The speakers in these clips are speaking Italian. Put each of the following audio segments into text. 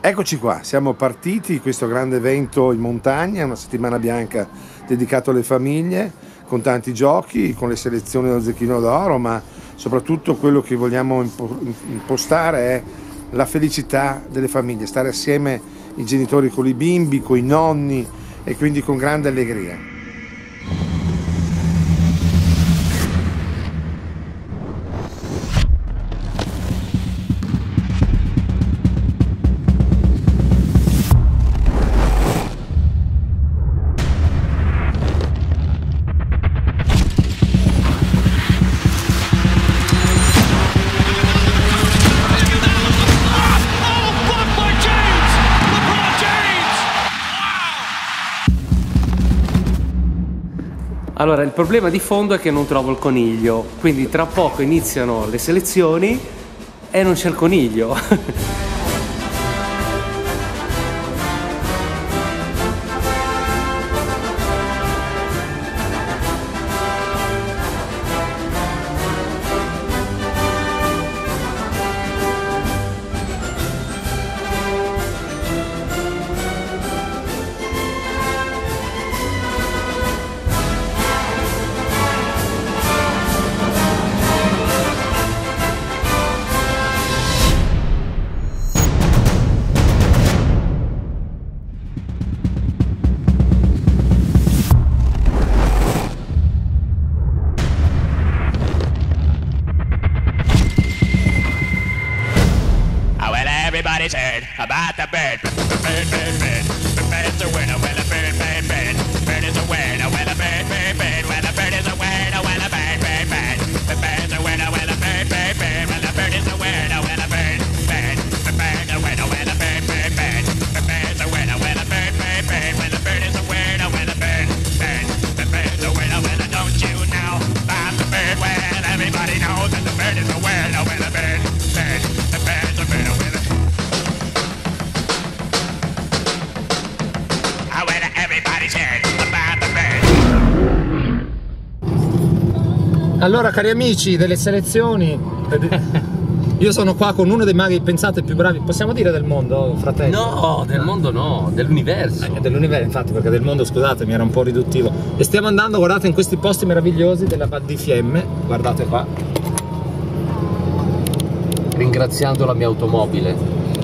Eccoci qua, siamo partiti questo grande evento in montagna, una settimana bianca dedicato alle famiglie, con tanti giochi, con le selezioni dello Zecchino d'Oro, ma soprattutto quello che vogliamo impostare è la felicità delle famiglie, stare assieme i genitori con i bimbi, con i nonni e quindi con grande allegria. Allora, il problema di fondo è che non trovo il coniglio, quindi tra poco iniziano le selezioni e non c'è il coniglio. Everybody's heard about the bird. Bird, bird, bird. The bird's a winner. Well, a bird, bird, bird. Bird is a winner. Well, a bird, bird, bird. Well, a bird is a winner. Well, a bird, bird, bird. The bird's a winner. Well, a bird, bird, bird. Well, a bird is a winner. Well, a bird, bird. The bird's a winner. Well, a bird, bird, bird. The bird's a winner. Well, a bird, bird, bird. Well, a bird is a winner. Well, a bird, bird. The bird's a winner. Well, don't you know about the bird? Well, everybody knows that the bird is a winner. Well, a bird, bird. The bird's a winner. Well, allora, cari amici delle selezioni, io sono qua con uno dei maghi, pensate, più bravi, possiamo dire del mondo, fratello? No, del mondo no, dell'universo. Dell'universo, infatti, perché del mondo, scusatemi, era un po' riduttivo. E stiamo andando, guardate, in questi posti meravigliosi della Val di Fiemme, guardate qua. Ringraziando la mia automobile.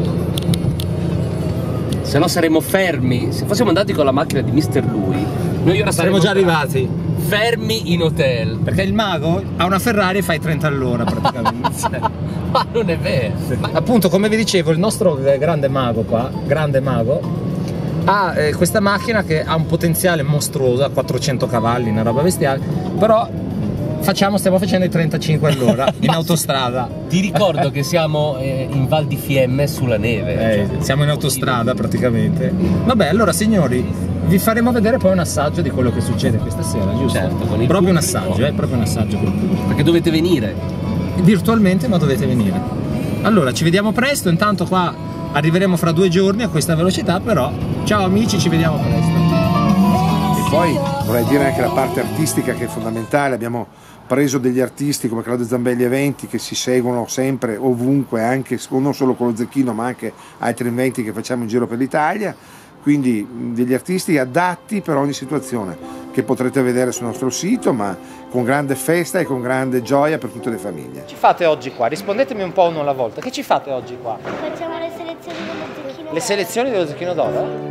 Se no saremmo fermi, se fossimo andati con la macchina di Mr. Lui, noi ora saremmo già arrivati. Fermi in hotel. Perché il mago ha una Ferrari e fai 30 all'ora praticamente. Ma non è vero. Ma appunto, come vi dicevo, il nostro grande mago qua, grande mago, ha questa macchina che ha un potenziale mostruoso, ha 400 cavalli, una roba bestiale, però stiamo facendo i 35 all'ora in autostrada. Ti ricordo che siamo in Val di Fiemme sulla neve. Siamo in autostrada praticamente. Vabbè, allora signori, vi faremo vedere poi un assaggio di quello che succede questa sera, giusto? Certo, con il proprio un pubblico. assaggio, proprio un assaggio con il pubblico. Perché dovete venire. Virtualmente, ma dovete venire. Allora, ci vediamo presto, intanto qua arriveremo fra 2 giorni a questa velocità, però ciao amici, ci vediamo presto. E poi vorrei dire anche la parte artistica che è fondamentale, abbiamo preso degli artisti come Claudio Zambelli Eventi che si seguono sempre ovunque, anche non solo con lo Zecchino ma anche altri eventi che facciamo in giro per l'Italia, quindi degli artisti adatti per ogni situazione che potrete vedere sul nostro sito, ma con grande festa e con grande gioia per tutte le famiglie. Che ci fate oggi qua? Rispondetemi un po' uno alla volta. Che ci fate oggi qua? Facciamo le selezioni dello Zecchino d'Oro. Le selezioni dello Zecchino d'Oro?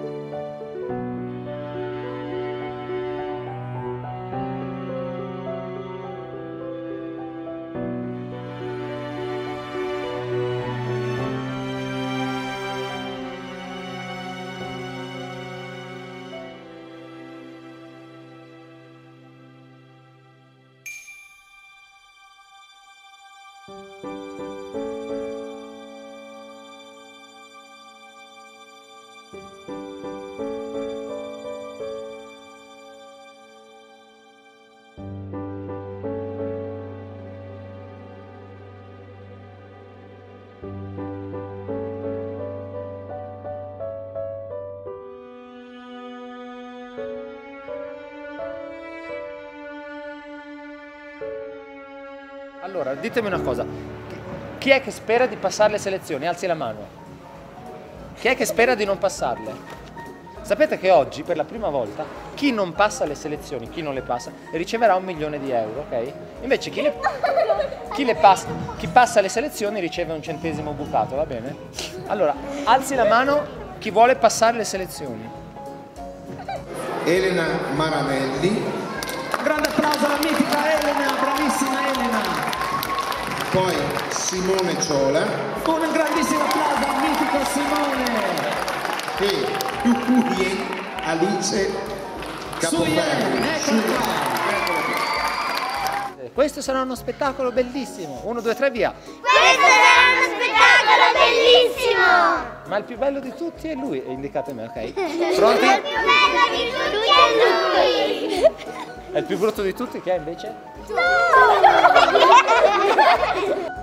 Allora, ditemi una cosa, chi è che spera di passare le selezioni? Alzi la mano. Chi è che spera di non passarle? Sapete che oggi, per la prima volta, chi non passa le selezioni, chi non le passa, riceverà 1 milione di euro, ok? Invece chi passa le selezioni riceve un centesimo bucato, va bene? Allora, alzi la mano chi vuole passare le selezioni. Elena Maranelli. Un grande applauso alla mitica Elena, bravissima Elena. Poi Simone Ciola. Un grandissimo applauso al mitico Simone. E più curie Alice Capoferri. Questo sarà uno spettacolo bellissimo. 1, 2, 3, via. Questo sarà uno spettacolo bellissimo! Ma il più bello di tutti è lui. E indicate me, ok? Pronti? Il più bello di tutti è lui! E il più brutto di tutti che è invece? Tu!